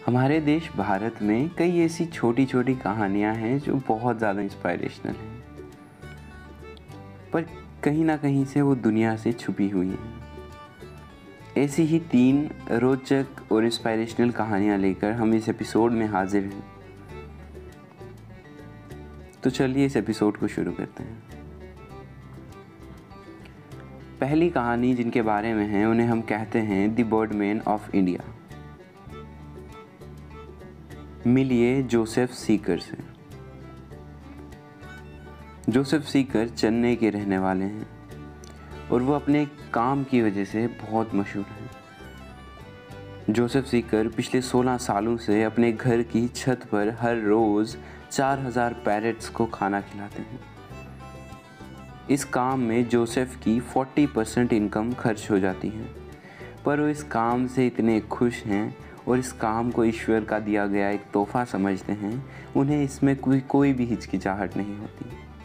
हमारे देश भारत में कई ऐसी छोटी छोटी कहानियाँ हैं जो बहुत ज़्यादा इंस्पायरेशनल हैं, पर कहीं ना कहीं से वो दुनिया से छुपी हुई हैं। ऐसी ही 3 रोचक और इंस्पायरेशनल कहानियाँ लेकर हम इस एपिसोड में हाजिर हैं। तो चलिए इस एपिसोड को शुरू करते हैं। पहली कहानी जिनके बारे में है उन्हें हम कहते हैं द बर्डमैन ऑफ इंडिया। मिलिए जोसेफ सीकर से। जोसेफ सीकर चेन्नई के रहने वाले हैं और वो अपने काम की वजह से बहुत मशहूर हैं। जोसेफ सीकर पिछले 16 सालों से अपने घर की छत पर हर रोज़ 4000 पैरट्स को खाना खिलाते हैं। इस काम में जोसेफ की 40% इनकम खर्च हो जाती है, पर वो इस काम से इतने खुश हैं और इस काम को ईश्वर का दिया गया एक तोहफा समझते हैं, उन्हें इसमें कोई भी हिचकिचाहट नहीं होती।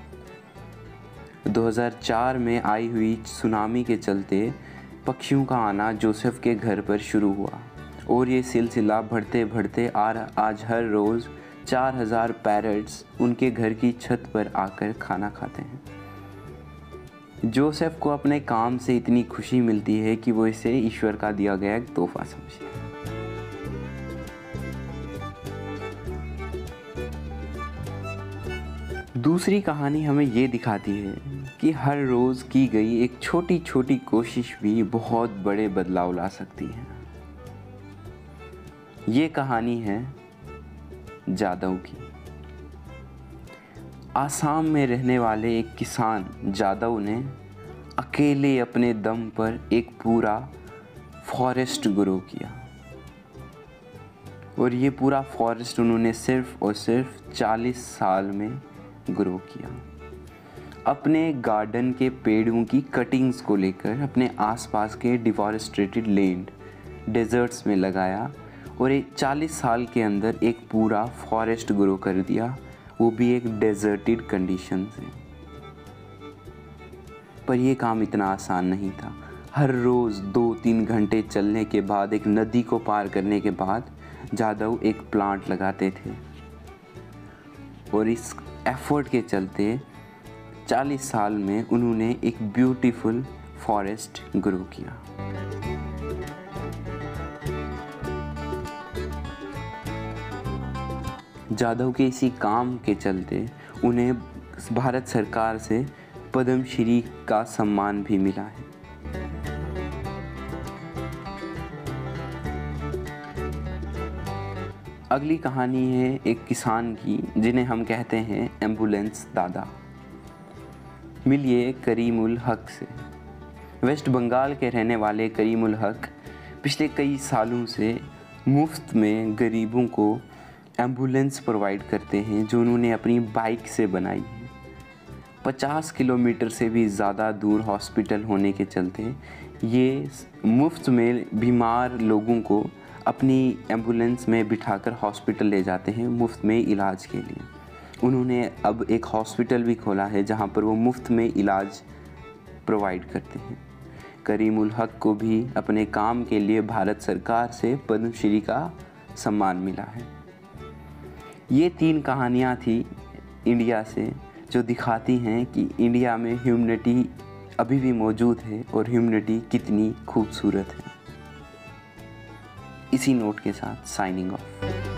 2004 में आई हुई सुनामी के चलते पक्षियों का आना जोसेफ के घर पर शुरू हुआ और ये सिलसिला बढ़ते बढ़ते आज हर रोज़ 4000 पैरट्स उनके घर की छत पर आकर खाना खाते हैं। जोसेफ को अपने काम से इतनी खुशी मिलती है कि वो इसे ईश्वर का दिया गया एक तोहफा समझते हैं। दूसरी कहानी हमें ये दिखाती है कि हर रोज़ की गई एक छोटी छोटी कोशिश भी बहुत बड़े बदलाव ला सकती है। ये कहानी है जादव की। आसाम में रहने वाले एक किसान जादव ने अकेले अपने दम पर एक पूरा फॉरेस्ट ग्रो किया और ये पूरा फॉरेस्ट उन्होंने सिर्फ और सिर्फ 40 साल में ग्रो किया। अपने गार्डन के पेड़ों की कटिंग्स को लेकर अपने आसपास के डिफॉरेस्टेटेड लैंड डेजर्ट्स में लगाया और एक 40 साल के अंदर एक पूरा फॉरेस्ट ग्रो कर दिया, वो भी एक डेजर्टेड कंडीशन से। पर यह काम इतना आसान नहीं था। हर रोज़ 2-3 घंटे चलने के बाद, एक नदी को पार करने के बाद जादव एक प्लांट लगाते थे और इस एफर्ट के चलते 40 साल में उन्होंने एक ब्यूटीफुल फॉरेस्ट ग्रो किया। जादव के इसी काम के चलते उन्हें भारत सरकार से पद्मश्री का सम्मान भी मिला है। अगली कहानी है एक किसान की जिन्हें हम कहते हैं एम्बुलेंस दादा। मिलिए करीम उल हक से। वेस्ट बंगाल के रहने वाले करीम उल हक पिछले कई सालों से मुफ्त में गरीबों को एम्बुलेंस प्रोवाइड करते हैं जो उन्होंने अपनी बाइक से बनाई है। 50 किलोमीटर से भी ज़्यादा दूर हॉस्पिटल होने के चलते ये मुफ्त में बीमार लोगों को अपनी एम्बुलेंस में बिठाकर हॉस्पिटल ले जाते हैं मुफ्त में इलाज के लिए। उन्होंने अब एक हॉस्पिटल भी खोला है जहां पर वो मुफ्त में इलाज प्रोवाइड करते हैं। करीम उल हक को भी अपने काम के लिए भारत सरकार से पद्मश्री का सम्मान मिला है। ये 3 कहानियाँ थी इंडिया से जो दिखाती हैं कि इंडिया में ह्यूमैनिटी अभी भी मौजूद है और ह्यूमैनिटी कितनी खूबसूरत है। इसी नोट के साथ साइनिंग ऑफ।